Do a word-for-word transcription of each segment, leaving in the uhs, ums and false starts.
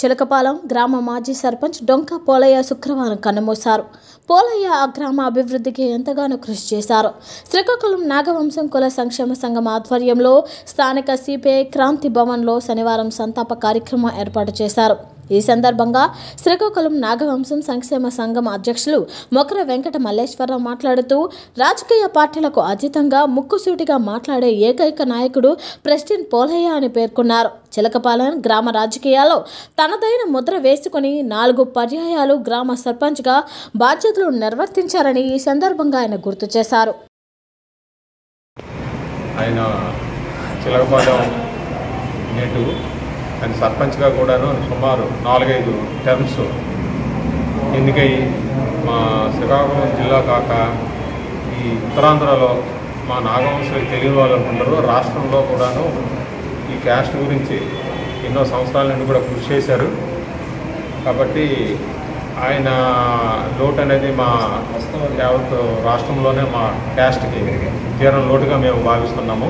చిలకపాలెం గ్రామ మాజీ సర్పంచ్ డొంక పోలయ్య శుక్రవారం కన్నుమూశారు. పోలయ్య ఆ గ్రామ అభివృద్ధికి ఎంతగానో కృషి చేశారు. శ్రీకాకుళం నాగవంశం కుల సంక్షేమ సంఘం ఆధ్వర్యంలో స్థానిక సిపిఐ క్రాంతి భవన్లో శనివారం సంతాప కార్యక్రమం ఏర్పాటు చేశారు. ఈ సందర్భంగా శ్రీకాకుళం నాగవంశం సంక్షేమ సంఘం అధ్యక్షులు మొకర వెంకట మల్లేశ్వరరావు మాట్లాడుతూ రాజకీయ పార్టీలకు అతీతంగా ముక్కుసూటిగా మాట్లాడే ఏకైక నాయకుడు ప్రెసిడెంట్ పోలయ్య అని పేర్కొన్నారు. చిలకపాలెం గ్రామ రాజకీయాల్లో తనదైన ముద్ర వేసుకుని నాలుగు పర్యాయాలు గ్రామ సర్పంచ్గా బాధ్యతలు నిర్వర్తించారని ఈ సందర్భంగా ఆయన గుర్తు చేశారు. ఆయన చిలకపాలెం నేటు అండ్ సర్పంచ్గా కూడాను సుమారు నాలుగైదు టర్మ్స్ ఎన్నికై మా శ్రీకాకుళం జిల్లా కాక ఈ ఉత్తరాంధ్రలో మా నాగవంశులకు తెలియని వాళ్ళు అనుకుంటారు. రాష్ట్రంలో కూడాను ఈ క్యాస్ట్ గురించి ఎన్నో సంవత్సరాల నుండి కూడా కృషి చేశారు. కాబట్టి ఆయన లోటు అనేది మా యావత్ రాష్ట్రంలోనే మా క్యాస్ట్కి తీరం లోటుగా మేము భావిస్తున్నాము.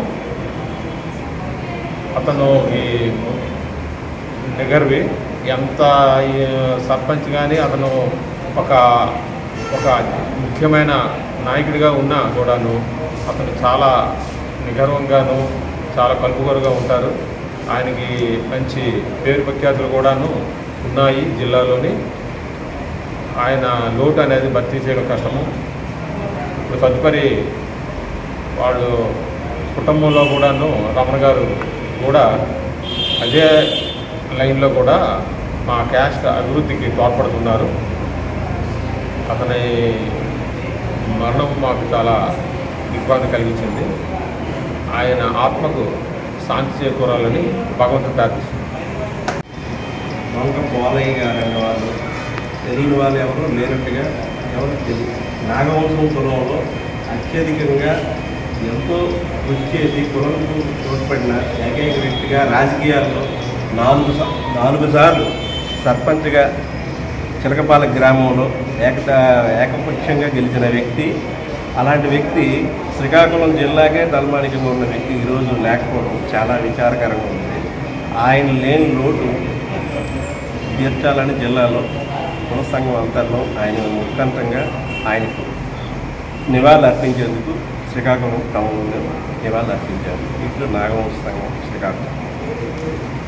అతను ఈ నిగర్వి ఎంత సర్పంచ్ కానీ అతను ఒక ఒక ముఖ్యమైన నాయకుడిగా ఉన్నా కూడాను అతను చాలా నిగర్వంగాను చాలా కలుపుగోరుగా ఉంటారు. ఆయనకి మంచి పేరు ప్రఖ్యాతులు కూడాను ఉన్నాయి జిల్లాలోని. ఆయన లోటు అనేది భర్తీ చేయడం కష్టము. ఇప్పుడు తదుపరి వాళ్ళు కుటుంబంలో కూడాను రమణ గారు కూడా అదే లైన్లో కూడా మా క్యాస్ట్ అభివృద్ధికి తోడ్పడుతున్నారు. అతని మరణం మాకు చాలా దిగ్భ్రాంతి కలిగించింది. ఆయన ఆత్మకు శాంతి చేకూరాలని భగవంతుడు ప్రార్థిస్తుంది. డొంక పోలయ్య గారు అనే వాళ్ళు తెలియని వాళ్ళు ఎవరు లేనట్టుగా ఎవరు తెలియదు. నాగవంశం కులంలో అత్యధికంగా ఎంతో కృషి చేసి కులంకు తోడ్పడిన ఏకైక వ్యక్తిగా రాజకీయాల్లో నాలుగు నాలుగు సార్లు సర్పంచ్గా చిలకపాలెం గ్రామంలో ఏకత ఏకపక్షంగా గెలిచిన వ్యక్తి. అలాంటి వ్యక్తి శ్రీకాకుళం జిల్లాకే తలమానికంగా ఉన్న వ్యక్తి ఈరోజు లేకపోవడం చాలా విచారకరంగా ఉంది. ఆయన లేని లోటు తీర్చాలని జిల్లాలో కుల సంఘం అంతర్లో ఆయన ముఖ్యంతంగా ఆయనకు నివాళులు అర్పించేందుకు శ్రీకాకుళం టౌన్లో నివాళులు అర్పించారు. ఇట్లు నాగవంశ సంఘం శ్రీకాకుళం.